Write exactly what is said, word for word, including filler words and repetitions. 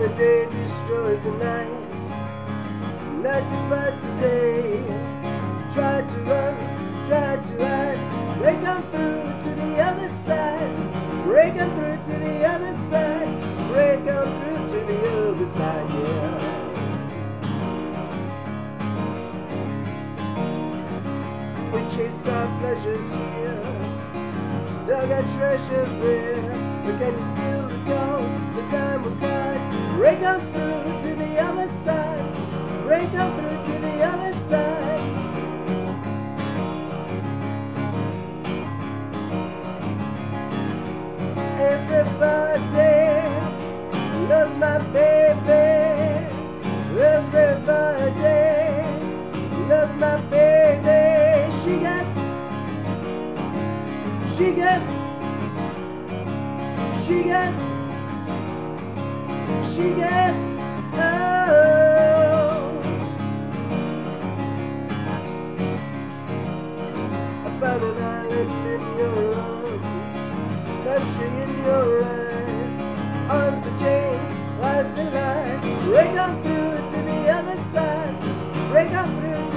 the day destroys the night. Night divides the day. Try to run, try to hide. Break on through to the other side. Break on through to the other side. Break on through to the other side, yeah. We chased our pleasures here, dug our treasures there. But can you still recall the time we cried? Break on through to the other side. Break on through to the other side. Everybody loves my baby. Everybody loves my baby. She gets, she gets, she gets, she gets, oh. I found an island in your arms, country in your eyes, arms the chain, lies the line. Break on through to the other side. Break on through.